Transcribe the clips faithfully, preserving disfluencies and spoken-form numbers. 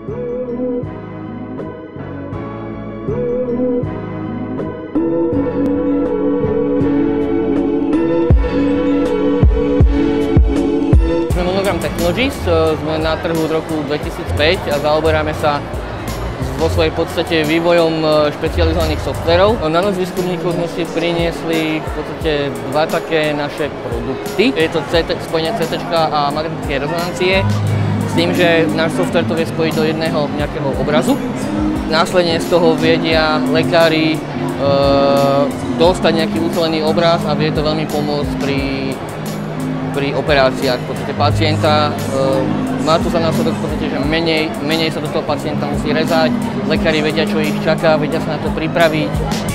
Monogram Technologies, sme na trhu od roku dvetisícpäť a zaoberáme sa vo svojej podstate vývojom špecializovaných softverov. Na noc výskumníkov sme si priniesli v podstate dva také naše produkty. Je to C T, spojenie C T a magnetické rezonancie, s tým, že náš software to vie spojiť do jedného nejakého obrazu. Následne z toho vedia lekári e, dostať nejaký ucelený obraz a vie to veľmi pomôcť pri pri operáciách v podstate pacienta. E, má to za následok v podstate, že menej, menej sa do toho pacienta musí rezať, lekári vedia, čo ich čaká, vedia sa na to pripraviť.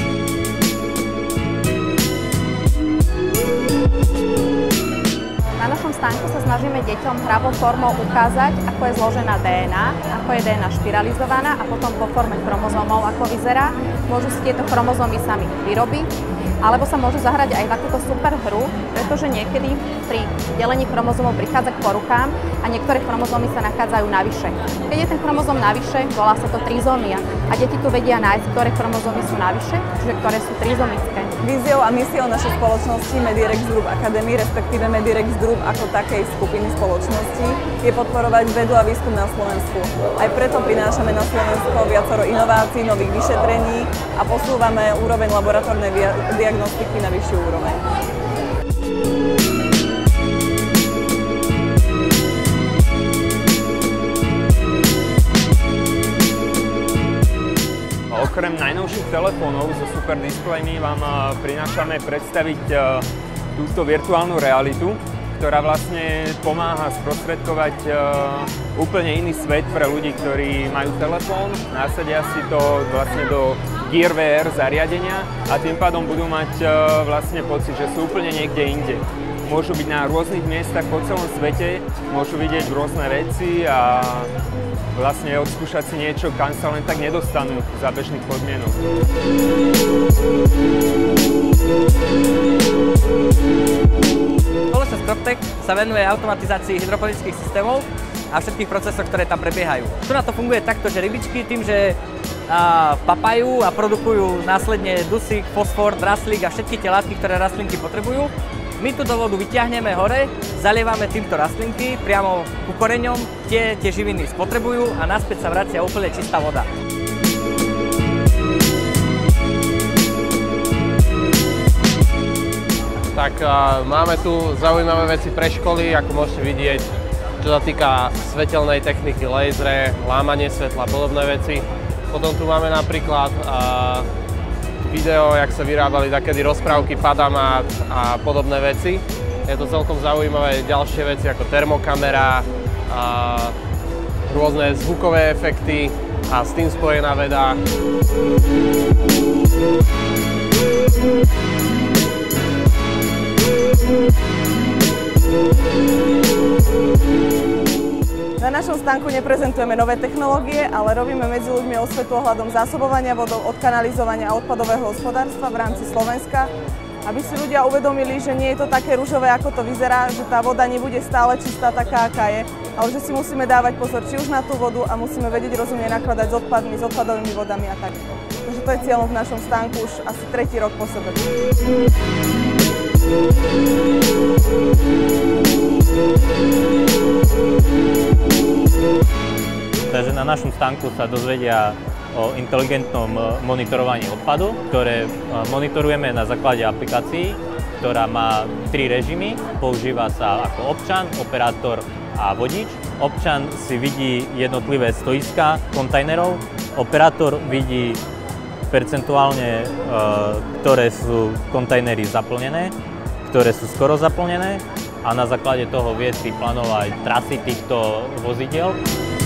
Na našom stánku sa snažíme deťom hravou formou ukázať, ako je zložená dé en á, ako je dé en á špiralizovaná a potom po forme chromozómov, ako vyzerá. Môžu si tieto chromozómy sami vyrobiť, alebo sa môžu zahrať aj v takúto super hru, pretože niekedy pri delení chromozómov prichádza k poruchám a niektoré chromozómy sa nachádzajú navyše. Keď je ten chromozóm navyše, volá sa to trizómia a deti tu vedia nájsť, ktoré chromozómy sú navyše, čiže ktoré sú trizomické. Víziou a misiou našej spoločnosti Medirex Group Academy, respektíve Medirex Group ako takej skupiny spoločnosti, je podporovať vedu a výskum na Slovensku. Aj preto prinášame na Slovensko viacero inovácií, nových vyšetrení a posúvame úroveň laboratórnej diagnostiky na vyššiu úroveň. Okrem najnovších telefónov so super displejmi vám prinášame predstaviť túto virtuálnu realitu, ktorá vlastne pomáha sprostredkovať úplne iný svet pre ľudí, ktorí majú telefón, nasadia si to vlastne do Gear vé er zariadenia a tým pádom budú mať vlastne pocit, že sú úplne niekde inde. Môžu byť na rôznych miestach po celom svete, môžu vidieť rôzne veci a vlastne odskúšať si niečo, kam sa len tak nedostanú za bežných podmienok. Spoločnosť Croptech sa venuje automatizácii hydroponických systémov a všetkých procesov, ktoré tam prebiehajú. Tu na to funguje takto, že rybičky tým, že a, papajú a produkujú následne dusík, fosfor, draslík a všetky tie látky, ktoré rastlinky potrebujú, my tú do vodu vyťahneme hore, zalievame týmto rastlinky priamo ku koreňom, tie, tie živiny spotrebujú a naspäť sa vracia úplne čistá voda. Tak uh, máme tu zaujímavé veci pre školy, ako môžete vidieť, čo sa týka svetelnej techniky, lasery, lámanie svetla a podobné veci. Potom tu máme napríklad uh, video, jak sa vyrábali takedy rozprávky, padamát a podobné veci. Je to celkom zaujímavé, ďalšie veci ako termokamera, a rôzne zvukové efekty a s tým spojená veda. Na našom stánku neprezentujeme nové technológie, ale robíme medzi ľuďmi osvetu ohľadom zásobovania vodou, odkanalizovania a odpadového hospodárstva v rámci Slovenska, aby si ľudia uvedomili, že nie je to také ružové, ako to vyzerá, že tá voda nebude stále čistá taká, aká je, ale že si musíme dávať pozor či už na tú vodu a musíme vedieť rozumne nakladať s odpadmi, s odpadovými vodami a tak. Takže to je cieľom v našom stánku už asi tretí rok po sebe. Takže na našom stánku sa dozvedia o inteligentnom monitorovaní odpadu, ktoré monitorujeme na základe aplikácií, ktorá má tri režimy. Používa sa ako občan, operátor a vodič. Občan si vidí jednotlivé stoiská kontajnerov, operátor vidí percentuálne, ktoré sú kontajnery zaplnené, ktoré sú skoro zaplnené a na základe toho vie si plánovať trasy týchto vozidiel.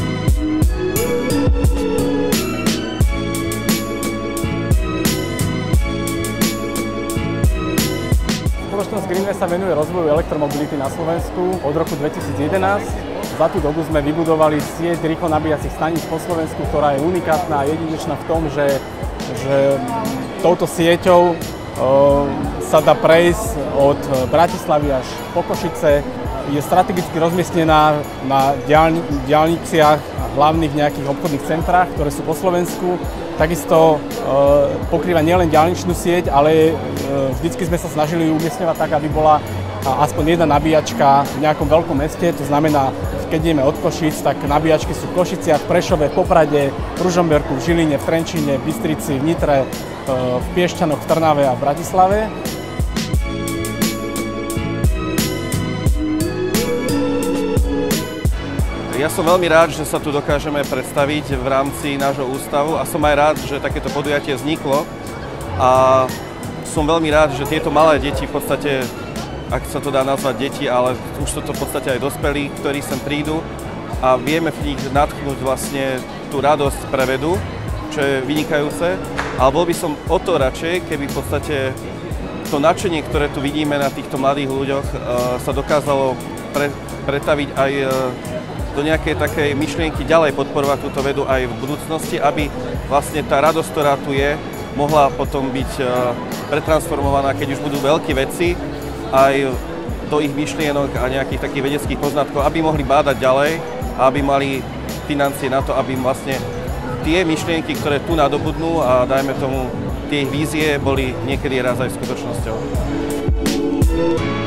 Spoločnosť Greenway sa venuje rozvoju elektromobility na Slovensku od roku dvetisíc jedenásť. Za tú dobu sme vybudovali sieť rýchlo nabíjacích staníc po Slovensku, ktorá je unikátna a jedinečná v tom, že, že touto sieťou e, sa dá prejsť od Bratislavy až po Košice je strategicky rozmiestnená na diaľni, diaľniciach hlavných nejakých obchodných centrách, ktoré sú po Slovensku. Takisto e, pokrýva nielen diaľničnú sieť, ale e, vždycky sme sa snažili umiestňovať tak, aby bola aspoň jedna nabíjačka v nejakom veľkom meste. To znamená, keď ideme od Košíc, tak nabíjačky sú v Košiciach, v Prešove, v Poprade, v Ružomberku, v Žiline, v Trenčíne, v Bystrici, v Nitre, v Piešťanoch, v Trnave a v Bratislave. Ja som veľmi rád, že sa tu dokážeme predstaviť v rámci nášho ústavu a som aj rád, že takéto podujatie vzniklo. A som veľmi rád, že tieto malé deti v podstate, ak sa to dá nazvať deti, ale už sú to v podstate aj dospelí, ktorí sem prídu a vieme v nich nadchnúť vlastne tú radosť pre vedu, čo je vynikajúce. Ale bol by som o to radšej, keby v podstate to nadšenie, ktoré tu vidíme na týchto mladých ľuďoch, sa dokázalo pre, pretaviť aj do nejakej takej myšlienky ďalej podporovať túto vedu aj v budúcnosti, aby vlastne tá radosť, ktorá tu je, mohla potom byť pretransformovaná, keď už budú veľké veci, aj do ich myšlienok a nejakých takých vedeckých poznatkov, aby mohli bádať ďalej a aby mali financie na to, aby vlastne tie myšlienky, ktoré tu nadobudnú a dajme tomu tie ich vízie, boli niekedy raz aj skutočnosťou.